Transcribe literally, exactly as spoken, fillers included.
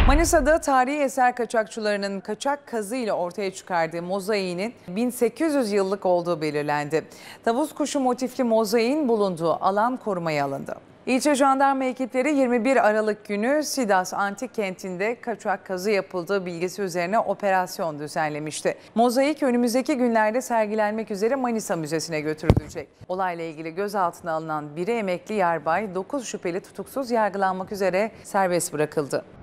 Manisa'da tarihi eser kaçakçılarının kaçak kazı ile ortaya çıkardığı mozaiğinin bin sekiz yüz yıllık olduğu belirlendi. Tavus kuşu motifli mozaiğin bulunduğu alan korumaya alındı. İlçe jandarma ekipleri yirmi bir Aralık günü Sidas Antik Kenti'nde kaçak kazı yapıldığı bilgisi üzerine operasyon düzenlemişti. Mozaik önümüzdeki günlerde sergilenmek üzere Manisa Müzesi'ne götürülecek. Olayla ilgili gözaltına alınan biri emekli yarbay, dokuz şüpheli tutuksuz yargılanmak üzere serbest bırakıldı.